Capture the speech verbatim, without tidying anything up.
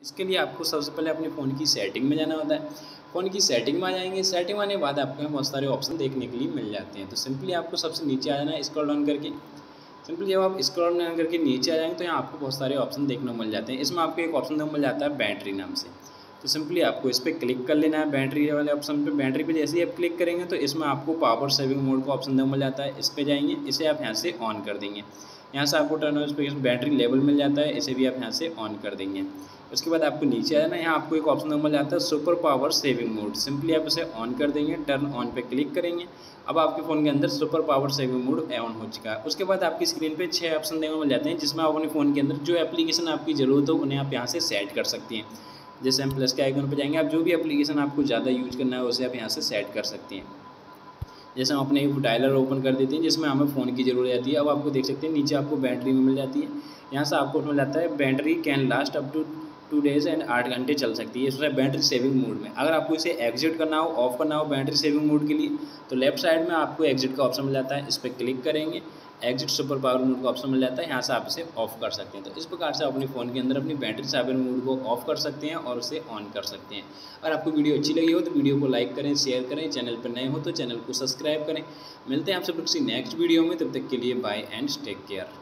इसके लिए आपको सबसे पहले अपने फ़ोन की सेटिंग में जाना होता है। फ़ोन की सेटिंग में आ जाएंगे, सेटिंग में आने के बाद आपको यहाँ बहुत सारे ऑप्शन देखने के लिए मिल जाते हैं। तो सिंपली आपको सबसे नीचे आ जाना है स्क्रॉल डाउन करके। सिंपली जब आप स्क्रॉल डाउन करके नीचे आ जाएंगे तो यहाँ आपको बहुत सारे ऑप्शन देखने को मिल जाते हैं। इसमें आपको एक ऑप्शन मिल जाता है बैटरी नाम से। तो सिंपली आपको इस पर क्लिक कर लेना है बैटरी वाले ऑप्शन पे। बैटरी पे जैसे ही आप क्लिक करेंगे तो इसमें आपको पावर सेविंग मोड का ऑप्शन मिल जाता है। इस पर जाएंगे, इसे आप यहाँ से ऑन कर देंगे। यहाँ से आपको टर्न ऑन पे बैटरी लेवल मिल जाता है, इसे भी आप यहाँ से ऑन कर देंगे। उसके बाद आपको नीचे आना है, यहाँ आपको एक ऑप्शन मिल जाता है super power saving mode. Simply आप इसे ऑन कर देंगे, टर्न ऑन पे क्लिक करेंगे। अब आपके फ़ोन के अंदर super power saving mode on हो चुका है। उसके बाद आपकी स्क्रीन पे छह ऑप्शन देखने को मिल जाते हैं, जिसमें आप अपने फ़ोन के अंदर जो एप्लीकेशन आपकी ज़रूरत हो उन्हें आप यहाँ से सेट कर सकते हैं। जैसे हम प्लस के आइकन पर जाएंगे, आप जो भी एप्लीकेशन आपको ज़्यादा यूज करना है उसे आप यहाँ से सेट कर सकते हैं। जैसे हम अपने एक डायलर ओपन कर देते हैं जिसमें हमें फ़ोन की ज़रूरत आती है। अब आपको देख सकते हैं नीचे आपको बैटरी में मिल जाती है। यहाँ से आपको मिल जाता है battery can last up to two days and आठ घंटे चल सकती है। इसमें बैटरी सेविंग मोड में अगर आपको इसे एग्जिट करना हो, ऑफ करना हो बैटरी सेविंग मोड के लिए, तो लेफ्ट साइड में आपको एग्जिट का ऑप्शन मिल जाता है। इस पर क्लिक करेंगे, एग्जिट सुपर पावर मोड का ऑप्शन मिल जाता है। यहाँ से आप इसे ऑफ कर सकते हैं। तो इस प्रकार से अपने फ़ोन के अंदर अपनी बैटरी सेविंग मोड को ऑफ कर सकते हैं और उसे ऑन कर सकते हैं। अगर आपको वीडियो अच्छी लगी हो तो वीडियो को लाइक करें, शेयर करें, चैनल पर नए हो तो चैनल को सब्सक्राइब करें। मिलते हैं आपसे किसी नेक्स्ट वीडियो में, तब तक के लिए बाय एंड टेक केयर।